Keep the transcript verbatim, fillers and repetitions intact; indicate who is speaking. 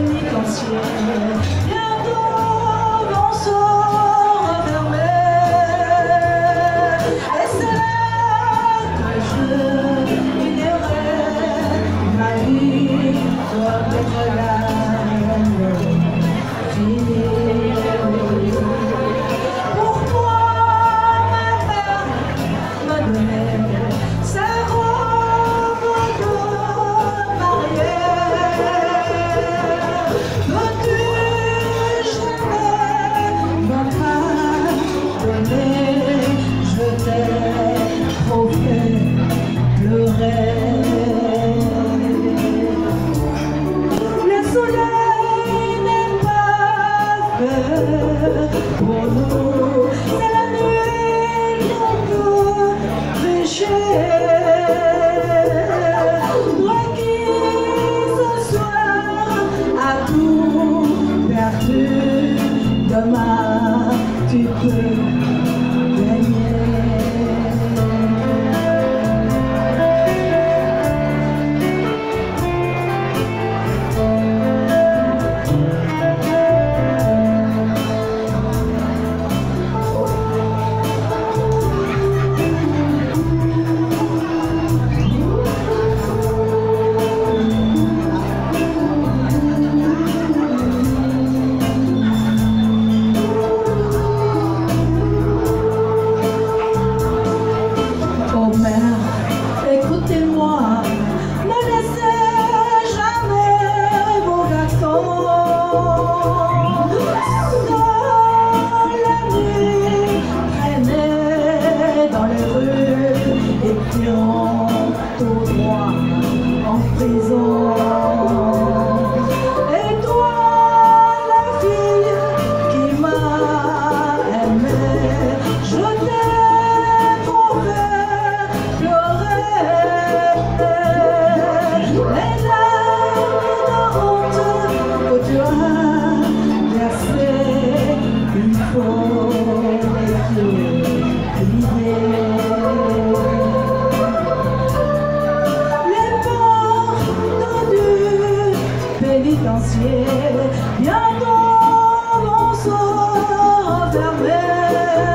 Speaker 1: Pour nous, c'est la nuit qu'on peut pécher. Toi qui ce soir as tout perdu, demain tu peux gagner. Écoutez-moi, ne laissez jamais vos garçons dans la nuit traîner dans les rues et qui ont tout droit en prison. Et toi, la fille qui m'a aimé, je t'ai trouvé pleurer. Les larmes de honte que tu as versées, il faut les oublier. Les portes du pénitencier bientôt vont se refermer.